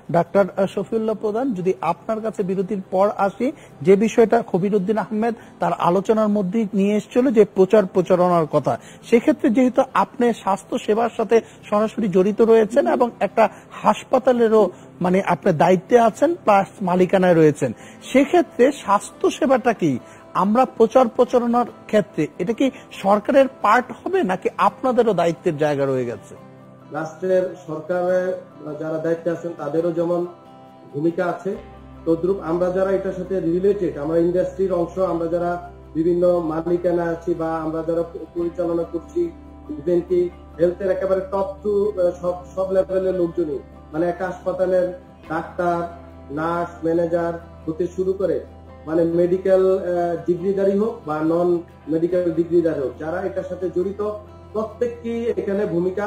Doctor Shafiullah প্রধান, যদি আপনার কাছে বিরতির পর আসি, যে বিষয়টা খবিরউদ্দিন আহমেদ তার আলোচনার মধ্যে নিয়ে এসেছিল যে প্রচার প্রচারণার কথা, সেক্ষেত্রে যেহেতু আপনি স্বাস্থ্য সেবার সাথে সরাসরি জড়িত রয়েছেন এবং একটা হাসপাতালেরও মানে আপনার দায়িত্বে আছেন প্লাস মালিকানায় রয়েছেন, সেক্ষেত্রে স্বাস্থ্য সেবাটা কি আমরা প্রচার প্রচারণার ক্ষেত্রে এটা কি সরকারের পার্ট হবে নাকি আপনাদেরও দায়িত্বের জায়গা রয়ে গেছে? রাষ্ট্রের সরকারের যারা দায়িত্বে আছেন তাদেরও যেমন ভূমিকা আছে, তদ্রুপ আমরা যারা এটার সাথে রিলেটেড, আমরা ইন্ডাস্ট্রির অংশ, আমরা যারা বিভিন্ন মালিকানা আছি বা আমরা যারা পরিচালনা করছি, ইভেন কি হেলথের একেবারে টপ টু সব লেভেলের লোকজনই, মানে একটা হাসপাতালের ডাক্তার, নার্স, ম্যানেজার হতে শুরু করে মানে মেডিকেল ডিগ্রিধারী হোক বা নন মেডিকেল ডিগ্রিধারী হোক, যারা এটার সাথে জড়িত প্রত্যেককে এখানে ভূমিকা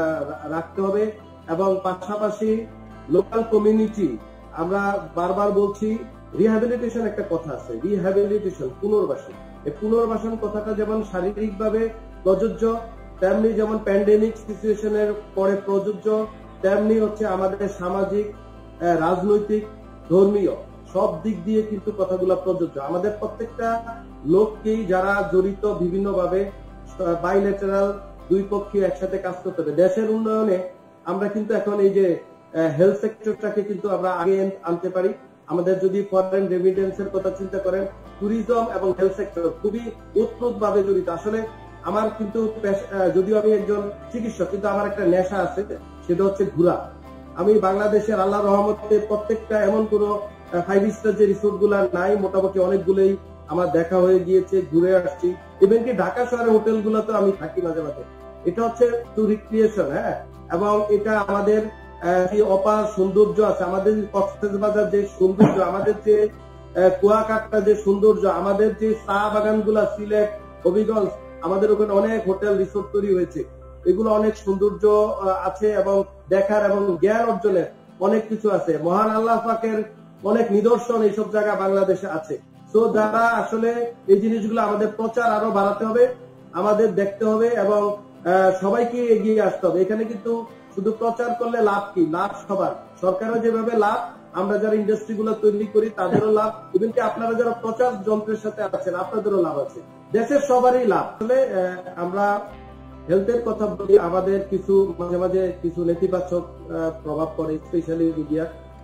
রাখতে হবে। এবং পাশাপাশি লোকাল কমিউনিটি, আমরা বারবার বলছি রিহ্যাবিলিটেশন একটা কথা আছে, রিহ্যাবিলিটেশন পুনর্বাসন, এই পুনর্বাসন কথাটা যেমন শারীরিকভাবে প্রযোজ্য, তেমনি যেমন প্যান্ডেমিক সিচুয়েশনের পরে প্রযোজ্য, তেমনি হচ্ছে আমাদের সামাজিক, রাজনৈতিক, ধর্মীয় সব দিক দিয়ে কিন্তু কথাগুলো প্রযোজ্য। আমাদের প্রত্যেকটা লোককেই যারা জড়িত বিভিন্নভাবে বাইলেটারাল, দুই পক্ষে একসাথে কাজ করতে হবে। দেশের উন্নয়নে আমরা কিন্তু এখন এই যে হেলথ সেক্টরটাকে কিন্তু আমরা আগে আনতে পারি। আমাদের যদি ফরেন রেমিটেন্সের কথা চিন্তা করেন, ট্যুরিজম এবং হেলথ সেক্টর খুবই ওতপ্রোতভাবে জড়িত। আসলে আমার কিন্তু যদিও আমি একজন চিকিৎসক, কিন্তু আমার একটা নেশা আছে, সেটা হচ্ছে ঘোরা। আমি বাংলাদেশের আল্লাহ রহমতে প্রত্যেকটা এমন কোন 5 স্টার যে রিসোর্ট গুলা নাই, মোটামুটি অনেকগুলোই আমার দেখা হয়ে গিয়েছে, ঘুরে আসছি। ইভেন কি ঢাকা শহরের হোটেল গুলোতে আমি থাকি মাঝে মাঝে। এটা হচ্ছে টু রিক্রিয়েশন, হ্যাঁ, এবং এটা আমাদের যে অপার সৌন্দর্য আছে, আমাদের কক্সবাজার যে সৌন্দর্য, আমাদের যে কুয়াকাটা যে সৌন্দর্য, আমাদের যে চা বাগান গুলা, সিলেট, হবিগঞ্জ, আমাদের ওখানে অনেক হোটেল রিসোর্ট তৈরি হয়েছে, এগুলো অনেক সৌন্দর্য আছে এবং দেখার এবং জ্ঞান অর্জনের অনেক কিছু আছে। মহান আল্লাহ পাকের অনেক নিদর্শন এইসব জায়গা বাংলাদেশে আছে। তো যারা আসলে এই জিনিসগুলো আমাদের প্রচার আরো বাড়াতে হবে, আমাদের দেখতে হবে এবং সবাইকে এগিয়ে আসতে হবে। এখানে কিন্তু শুধু প্রচার করলে লাভ কি, লাভ সবার, সরকারও যেভাবে লাভ, আমরা যারা ইন্ডাস্ট্রি গুলো তৈরি করি তাদেরও লাভ, ইভেন কি আপনারা যারা প্রচার যন্ত্রের সাথে আছেন আপনাদেরও লাভ আছে, দেশের সবারই লাভ। আসলে আমরা হেলথের কথা বলি, আমাদের কিছু মাঝে মাঝে কিছু নেতিবাচক প্রভাব পড়ে, স্পেশালি মিডিয়া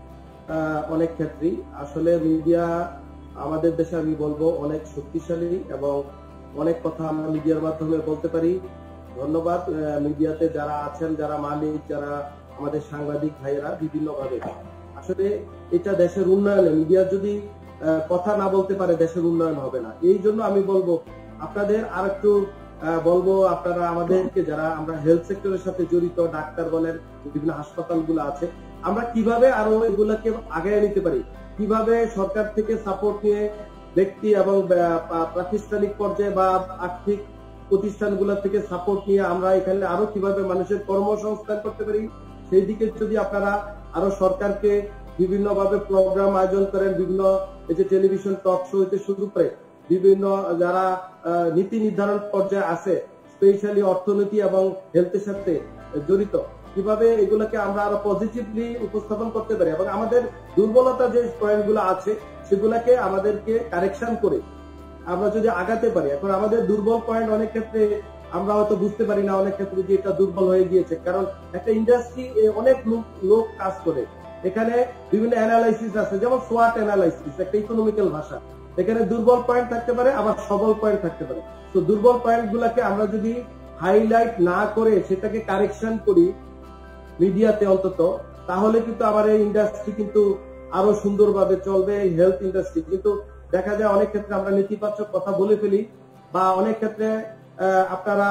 অনেক ক্ষেত্রেই। আসলে মিডিয়া আমাদের দেশে আমি বলবো অনেক শক্তিশালী এবং অনেক কথা আমরা মিডিয়ার মাধ্যমে বলতে পারি। ধন্যবাদ মিডিয়াতে যারা আছেন, যারা মালিক, যারা আমাদের সাংবাদিক ভাইয়েরা বিভিন্ন ভাবে। আসলে এটা দেশের উন্নয়নে মিডিয়া যদি কথা না বলতে পারে দেশের উন্নয়ন হবে না। এই জন্য আমি বলবো আপনাদের আর একটু বলবো, আপনারা আমাদেরকে যারা আমরা হেলথ সেক্টরের সাথে জড়িত, ডাক্তার বলেন, বিভিন্ন হাসপাতালগুলো আছে, আমরা কিভাবে আরো এগুলাকে আগায় নিতে পারি, কিভাবে সরকার থেকে সাপোর্ট নিয়ে ব্যক্তি এবং প্রাতিষ্ঠানিক পর্যায়ে বা আর্থিক প্রতিষ্ঠানগুলো থেকে সাপোর্ট নিয়ে আমরা এখানে আরো কিভাবে মানুষের কর্মসংস্থান করতে পারি, সেই দিকে যদি আপনারা আরো সরকারকে বিভিন্ন ভাবে প্রোগ্রাম আয়োজন করেন, বিভিন্ন এই যে টেলিভিশন টক শো হইতে শুরু করে বিভিন্ন যারা নীতি নির্ধারণ পর্যায়ে আছে, স্পেশালি অর্থনীতি এবং হেলথের সাথে জড়িত, কিভাবে এগুলোকে আমরা আরো পজিটিভলি উপস্থাপন করতে পারি এবং আমাদের দুর্বলতা যে পয়েন্টগুলো আছে সেগুলোকে আমাদেরকে কারেকশন করে আমরা যদি আগাতে পারি। এখন আমাদের দুর্বল পয়েন্ট অনেক ক্ষেত্রে আমরা হয়তো বুঝতে পারি না, অনেক ক্ষেত্রে যে এটা দুর্বল হয়ে গিয়েছে, কারণ একটা ইন্ডাস্ট্রি অনেক লোক কাজ করে, এখানে বিভিন্ন অ্যানালাইসিস আছে, যেমন সোয়াট অ্যানালাইসিস একটা ইকোনমিক্যাল ভাষা, এখানে দুর্বল পয়েন্ট থাকতে পারে আবার সবল পয়েন্ট থাকতে পারে। তো দুর্বল পয়েন্ট গুলাকে আমরা যদি হাইলাইট না করে সেটাকে কারেকশন করি মিডিয়াতে অন্তত, তাহলে কিন্তু আমার এই ইন্ডাস্ট্রি কিন্তু আরো সুন্দরভাবে চলবে, হেলথ ইন্ডাস্ট্রি। কিন্তু দেখা যায় অনেক ক্ষেত্রে আমরা নেতিবাচক কথা বলে ফেলি, বা অনেক ক্ষেত্রে আপনারা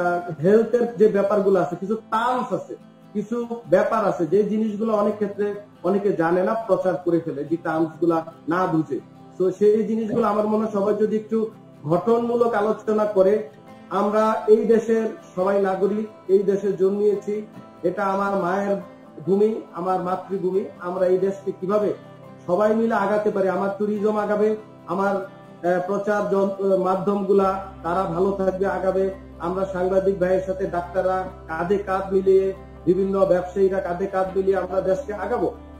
হেলথের যে ব্যাপারগুলো আছে, কিছু টার্মস আছে, কিছু ব্যাপার আছে যে জিনিসগুলো অনেক ক্ষেত্রে অনেকে জানে না, প্রচার করে ফেলে যে টার্মস গুলা না বুঝে। তো সেই জিনিসগুলো আমার মনে হয় সবাই যদি একটু গঠনমূলক আলোচনা করে, আমরা এই দেশের সবাই নাগরিক, এই দেশে জন্মিয়েছি, এটা আমার মায়ের ভূমি, আমার মাতৃভূমি, আমরা এই দেশকে কিভাবে সবাই মিলে আগাতে পারি, আমার ট্যুরিজম আগাবে, আমার প্রচার মাধ্যমগুলা তারা ভালো থাকবে, আগাবে, আমরা সাংবাদিক ভাইয়ের সাথে ডাক্তাররা কাঁধে কাঁধ মিলিয়ে, বিভিন্ন ব্যবসায়ীরা কাঁধে কাঁধ মিলিয়ে আমরা দেশকে আগাবো,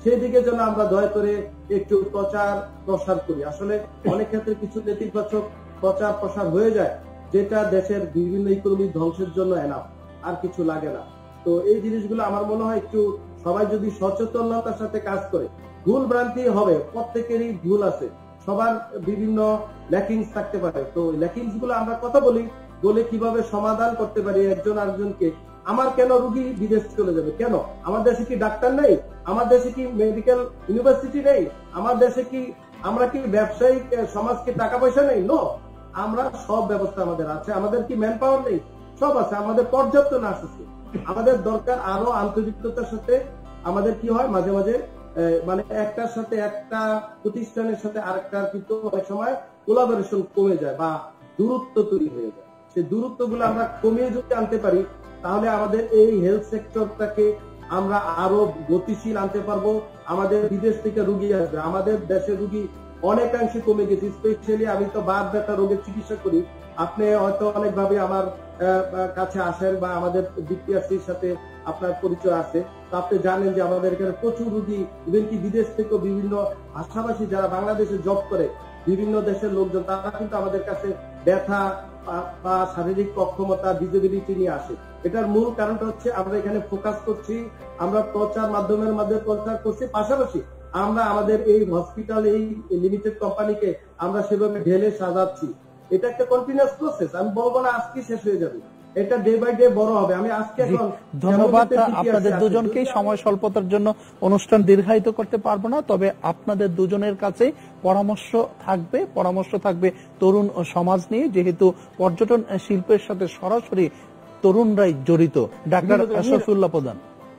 সেই দিকে যেন আমরা দয়া করে একটু প্রচার প্রসার করি। আসলে অনেক ক্ষেত্রে কিছু নেতিবাচক প্রচার প্রসার হয়ে যায়, যেটা দেশের বিভিন্ন ইকোনমি ধ্বংসের জন্য এনাফ, আর কিছু লাগে না। তো এই জিনিসগুলো আমার মনে হয় একটু সবাই যদি সচেতনতার সাথে কাজ করে, ভুল ভ্রান্তি হবে, প্রত্যেকেরই ভুল আছে, সবার বিভিন্ন ল্যাকিংস থাকতে পারে। তো ল্যাকিংস গুলো আমরা কথা বলে কিভাবে সমাধান করতে পারি একজন আরেকজনকে। আমার কেন রুগী বিদেশ চলে যাবে? কেন? আমার দেশে কি ডাক্তার নেই? আমার দেশে কি মেডিকেল ইউনিভার্সিটি নেই? আমার দেশে কি আমরা কি ব্যবসায়িক সমাজকে টাকা পয়সা নেই? নো, আমরা সব ব্যবস্থা আমাদের আছে। আমাদের কি ম্যান পাওয়ার নেই? সব আছে। আমাদের পর্যাপ্ত নার্স আছে। আমাদের দরকার আরো আন্তরিকতার সাথে। আমাদের কি হয় মাঝে মাঝে মানে একটার সাথে একটা প্রতিষ্ঠানের সাথে আরেকটার কিন্তু অনেক সময় কোলাবোরেশন কমে যায় বা দূরত্ব তৈরি হয়ে যায়। সেই দূরত্ব গুলো আমরা কমিয়ে যদি আনতে পারি, তাহলে আমাদের এই হেলথ সেক্টরটাকে আমরা আরো গতিশীল আনতে পারবো। আমাদের বিদেশ থেকে রুগী আসবে, আমাদের দেশের রুগী অনেকাংশে কমে গেছে। স্পেশালি আমি তো বাত ব্যথা রোগের চিকিৎসা করি। আপনি হয়তো অনেকভাবে আমার কাছে আসেন বা আমাদের বিপিআরসির সাথে আপনার পরিচয় আছে, তো আপনি জানেন যে আমাদের এখানে প্রচুর রুগী, ইভেন কি বিদেশ থেকে বিভিন্ন ভাষাভাষী যারা বাংলাদেশে জব করে, বিভিন্ন দেশের লোকজন, তারা কিন্তু আমাদের কাছে ব্যথা বা শারীরিক অক্ষমতা, ডিসেবিলিটি নিয়ে আসে। এটার মূল কারণটা হচ্ছে আমরা এখানে ফোকাস করছি, আমরা প্রচার মাধ্যমের মাধ্যমে প্রচার করছি, পাশাপাশি আমরা আমাদের এই হসপিটাল, এই লিমিটেড কোম্পানিকে আমরা সেভাবে ঢেলে সাজাচ্ছি। এটা একটা কন্টিনিউয়াস প্রসেস। আমি বলবো না আজকে শেষ হয়ে যাবে, এটা ডে বাই ডে বড় হবে। আমি আজকে এখন ধন্যবাদ আপনাদের দুজনকেই। সময় স্বল্পতার জন্য অনুষ্ঠান দীর্ঘায়িত করতে পারবো না, তবে আপনাদের দুজনের কাছে পরামর্শ থাকবে তরুণ সমাজ নিয়ে, যেহেতু পর্যটন শিল্পের সাথে সরাসরি তরুণরাই জড়িত। ডাক্তার শফিউল্লাহ প্রধান,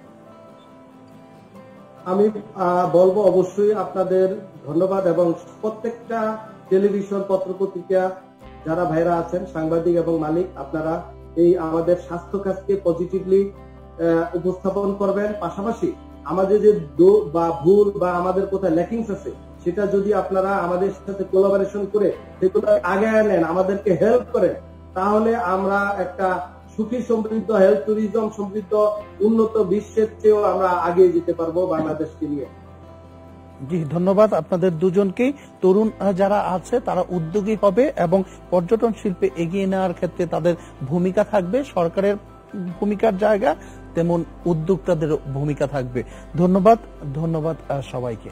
আমি বলবো অবশ্যই আপনাদের ধন্যবাদ, এবং প্রত্যেকটা টেলিভিশন, পত্রপত্রিকা যারা ভাইরা আছেন, সাংবাদিক এবং মালিক, আপনারা এই আমাদের স্বাস্থ্য কাজকে পজিটিভলি উপস্থাপন করবেন। পাশাপাশি আমাদের যে বা ভুল বা আমাদের কোথায় ল্যাকিংস আছে, সেটা যদি আপনারা আমাদের সাথে কোলাবোরেশন করে সেগুলো আগে নেন, আমাদেরকে হেল্প করেন, তাহলে আমরা একটা সুখী সমৃদ্ধ, হেলথ ট্যুরিজম সমৃদ্ধ, উন্নত বিশ্বের চেয়েও আমরা আগে যেতে পারবো বাংলাদেশকে নিয়ে। জি, ধন্যবাদ আপনাদের দুজনকেই। তরুণ যারা আছে তারা উদ্যোগী হবে এবং পর্যটন শিল্পে এগিয়ে নেওয়ার ক্ষেত্রে তাদের ভূমিকা থাকবে। সরকারের ভূমিকার জায়গা তেমন উদ্যোক্তাদের ভূমিকা থাকবে। ধন্যবাদ সবাইকে।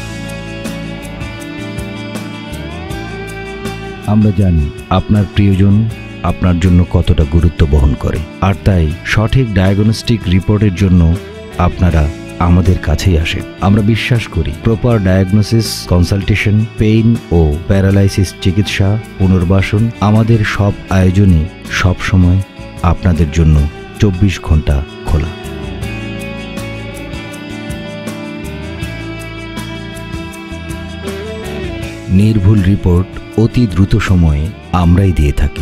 আমরা জানি আপনার প্রিয়জন আপনার জন্য কতটা গুরুত্ব বহন করে, আর তাই সঠিক ডায়াগনস্টিক রিপোর্টের জন্য আপনারা আমাদের কাছেই আসেন। আমরা বিশ্বাস করি প্রপার ডায়াগনোসিস, কনসালটেশন, পেইন ও প্যারালাইসিস চিকিৎসা, পুনর্বাসন, আমাদের সব আয়োজনই সব সময় আপনাদের জন্য 24 ঘন্টা খোলা। নির্ভুল রিপোর্ট অতি দ্রুত সময়ে আমরাই দিয়ে থাকি।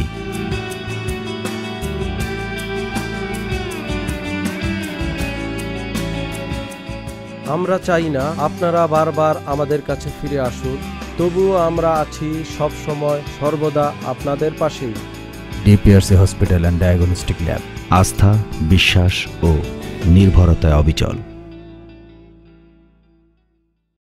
আমরা চাই না আপনারা বারবার আমাদের কাছে ফিরে আসুন, তবুও আমরা আছি সব সময় সর্বদা আপনাদের পাশেই। DPRC hospital and diagnostic lab, আস্থা, বিশ্বাস ও নির্ভরতায় অবিচল।